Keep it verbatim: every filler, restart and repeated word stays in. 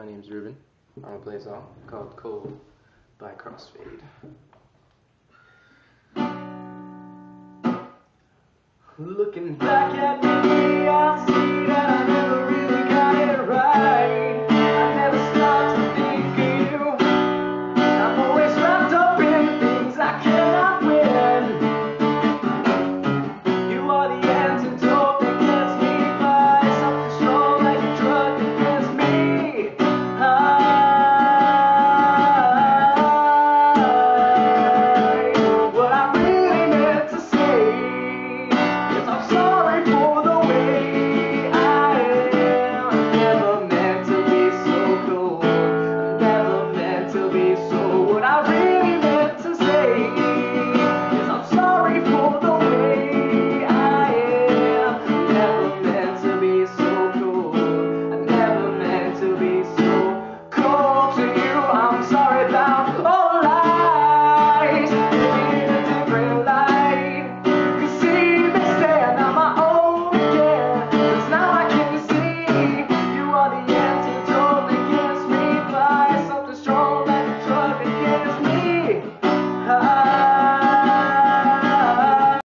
my name's Ruben. I'm gonna play a song called Cold by Crossfade. Looking back at me